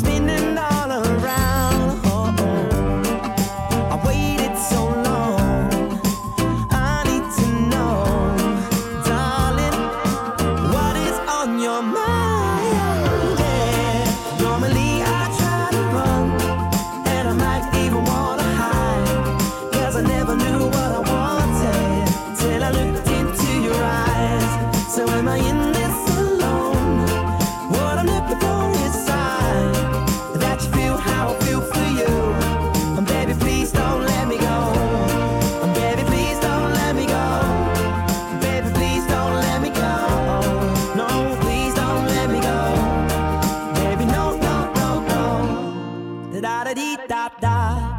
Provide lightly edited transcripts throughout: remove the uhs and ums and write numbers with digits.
spinning all around. Oh, oh. I waited so long. I need to know, darling, what is on your mind? Yeah. Normally I try to run, and I might even wanna hide, 'cause I never knew what I wanted till I looked into your eyes. So am I in this alone? What I'm looking for is sign that you feel how I feel for you. And baby, please don't let me go. And baby, please don't let me go. Baby, please don't let me go. No, please don't let me go. Baby, no, no, no, no. Da da dee da da.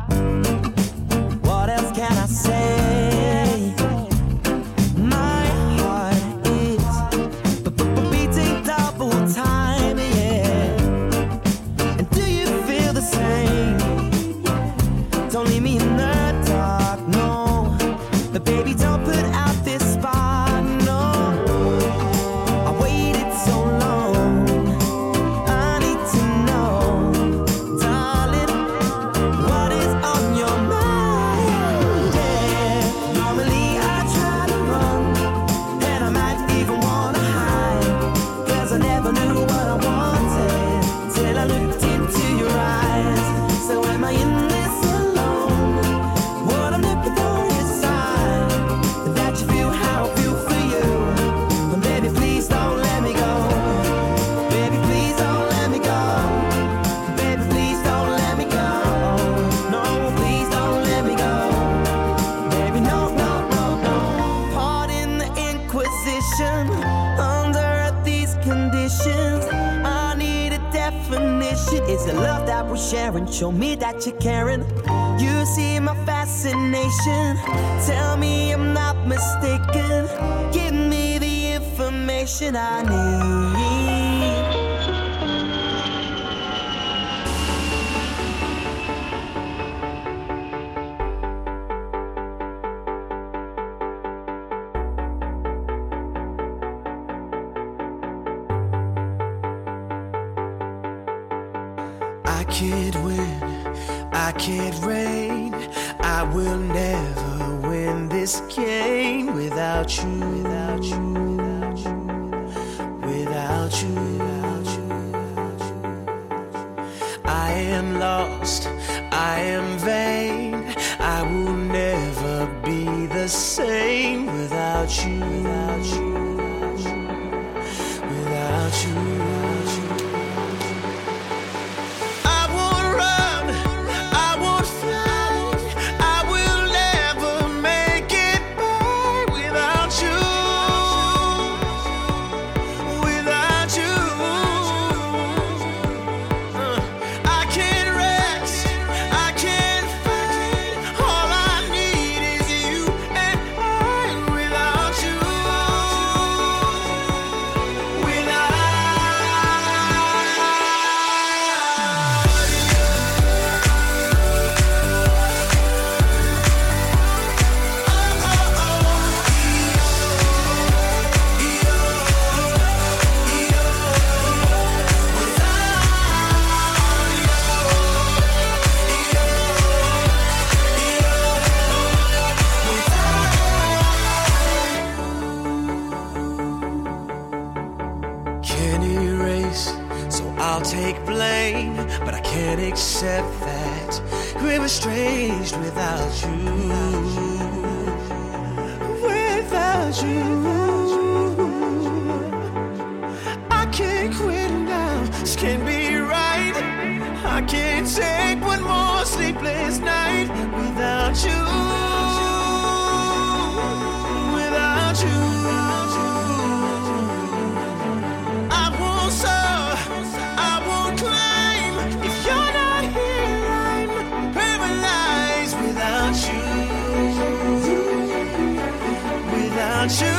What else can I say? My heart is beating double time, yeah. And do you feel the same? Don't leave me in the dark, no. But baby, don't put out this spark, no. I waited so long. I need to know, darling, what is on your mind? Yeah. Normally I try to run, and I might even wanna hide, 'cause I never knew what I wanted till I looked into your eyes. So am I in this alone? What I'm looking for is sign that you feel how I feel for you. And baby, please don't let me go. Baby, please don't let me go. Baby, please don't let me go. No, please don't let me go. Baby, no, no, no, no. Pardon the Inquisition. Under these conditions, I need a definition. Is the love that we're sharing? Show me that you're caring. You see my fascination. Tell me I'm not mistaken. Give me the information I need. I can't win, I can't reign. I will never win this game without you, without you, without you, without you, without you. I am lost, I am vain. I will never be the same without you, without you, without you, without you, without you. I won't run, I won't fly. I will never make it by without you, without you. I can't rest, I can't fight. All I need is you and I without you, without can't erase, so I'll take blame, but I can't accept that we're estranged without you, without you. I can't quit now, this can't be right. I can't take one more sleepless night without you, without you. I won't soar, I won't climb. If you're not here, I'm paralyzed without you, without you.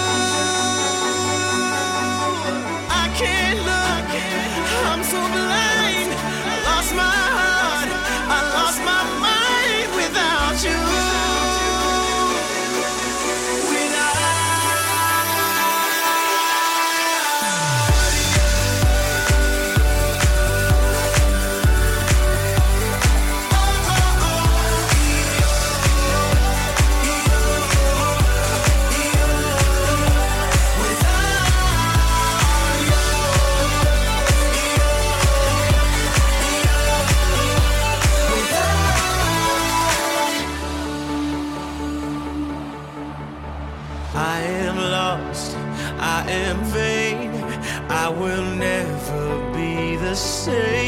I can't look, I'm so blind. I lost my heart, I lost my mind without you. same.